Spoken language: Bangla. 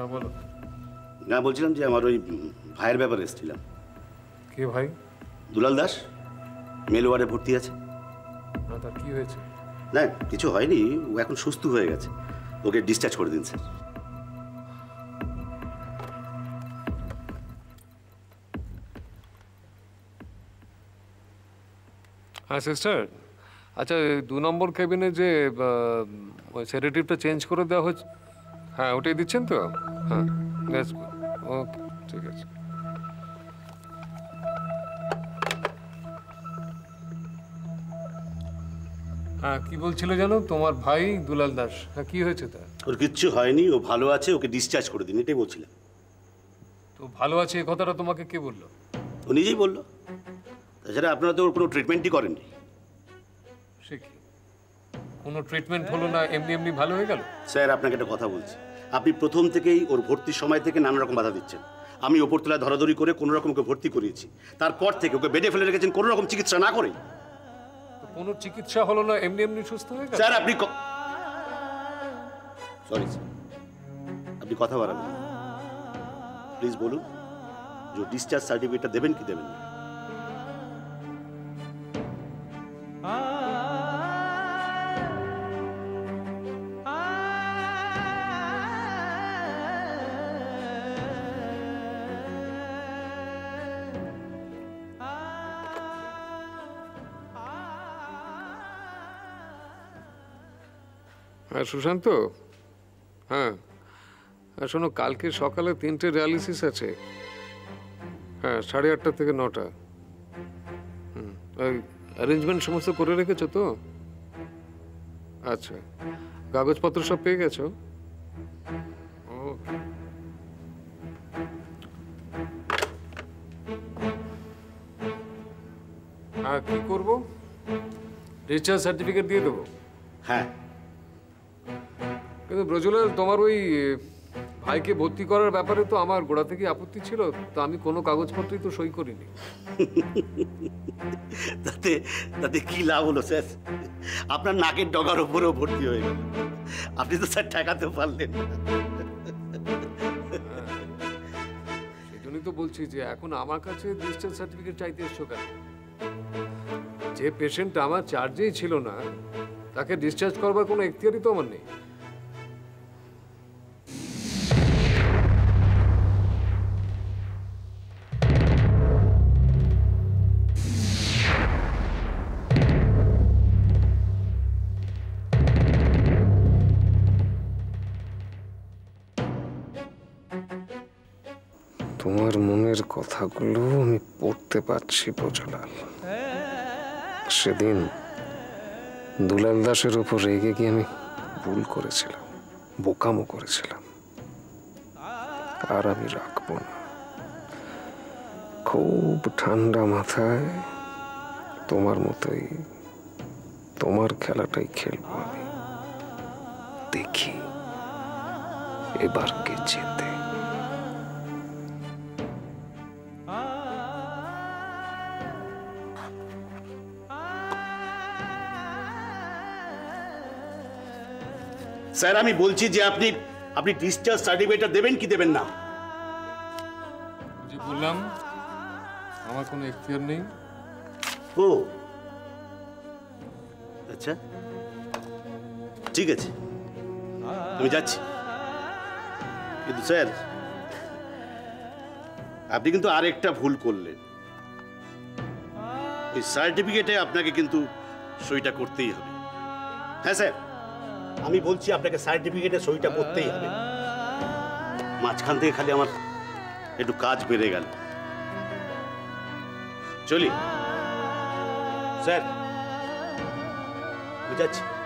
হ্যাঁ বলো। না বলছিলাম যে আমার ওই ভাইয়ের ব্যাপারে এসেছিলাম। কে ভাই? দুলাল দাস মেল ওয়ার্ডে ভর্তি আছে। না তার কি হয়েছে? না কিছু হয়নি, ও এখন সুস্থ হয়ে গেছে, ওকে ডিসচার্জ করে দিন স্যার। হ্যাঁ সিস্টার, আচ্ছা 2 নম্বর কেবিনে যে সেডেটিভটা চেঞ্জ করে দেওয়া হয়েছে, হ্যাঁ ওটাই দিচ্ছেন তো? হ্যাঁ দ্যাটস গুড, ওকে ঠিক আছে। হ্যাঁ কি বলছিল জানো তোমার ভাই দুলাল দাস? হ্যাঁ কি হয়েছে তার? ওর কিচ্ছু হয়নি, ও ভালো আছে, ওকে ডিসচার্জ করে দিন, এটাই বলছিলাম। তো ভালো আছে এই কথাটা তোমাকে কে বললো? ও নিজেই বললো। তাছাড়া আপনারা তো ওর কোনো ট্রিটমেন্টই করেননি। সে কি, কোনো ট্রিটমেন্ট হলো না, এমনি এমনি ভালো হয়ে গেল? স্যার আপনাকে একটা কথা বলছি, আপনি প্রথম থেকেই ওর ভর্তির সময় থেকে নানা রকম বাধা দিচ্ছেন। আমি ওপরতলায় ধরাধরি করে কোনো রকম ওকে ভর্তি করিয়েছি, তারপর থেকে ওকে বেডে ফেলে রেখেছেন কোনো রকম চিকিৎসা না করে। কোনো চিকিৎসা হলো না, এমনি এমনি সুস্থ হয়ে গেল? স্যার আপনি সরি স্যার, আপনি কথা বাড়াবেন প্লিজ, বলুন যে ডিসচার্জ সার্টিফিকেটটা দেবেন কি দেবেন না? হ্যাঁ সুশান্ত, হ্যাঁ হ্যাঁ শোনো, কালকে সকালে 3টে ডায়ালিসিস আছে। হ্যাঁ 8:30 থেকে 9টা। ওই অ্যারেঞ্জমেন্ট সমস্ত করে রেখেছো তো? আচ্ছা, কাগজপত্র সব পেয়ে গেছো? ওকে। হ্যাঁ কি করবো, ডিসচার্জ সার্টিফিকেট দিয়ে দেবো? হ্যাঁ কিন্তু ব্রজলাল, তোমার ওই ভাইকে ভর্তি করার ব্যাপারে তো আমার গোড়া থেকে আপত্তি ছিল, তো আমি কোনো কাগজপত্রই তো সই করিনি। তাতে তাতে কি লাভ হলো স্যার? আপনার নাকের ডগার উপরেও ভর্তি হয়ে গেল, আপনি তো স্যার ঠেকাতে পারলেন না। সেই জন্যই তো বলছি যে এখন আমার কাছে ডিসচার্জ সার্টিফিকেট চাইতে এসছো কেন? যে পেশেন্ট আমার চার্জেই ছিল না, তাকে ডিসচার্জ করবার কোনো এখতিয়ারই তো আমার নেই। তোমার মনের কথাগুলো আমি পড়তে পারছি ব্রজলাল। সেদিন দুলাল দাসের উপর রেগে গিয়ে আমি ভুল করেছিলাম, বোকামো করেছিলাম, আর আমি রাখবো না। খুব ঠান্ডা মাথায় তোমার মতোই তোমার খেলাটাই খেলবো আমি। দেখি এবার কে জেতে। স্যার আমি বলছি যে আপনি আপনি ডিসচার্জ সার্টিফিকেটটা দেবেন কি দেবেন না? যে বললাম আমার কোনো এখতিয়ার নেই। ও আচ্ছা ঠিক আছে, আমি যাচ্ছি। কিন্তু স্যার আপনি কিন্তু আরেকটা ভুল করলেন, ওই সার্টিফিকেটে আপনাকে কিন্তু সইটা করতেই হবে। হ্যাঁ স্যার আমি বলছি আপনাকে সার্টিফিকেটে সইটা করতেই হবে। মাঝখান থেকে খালি আমার একটু কাজ বেড়ে গেল। চলি স্যার, আমি যাচ্ছি।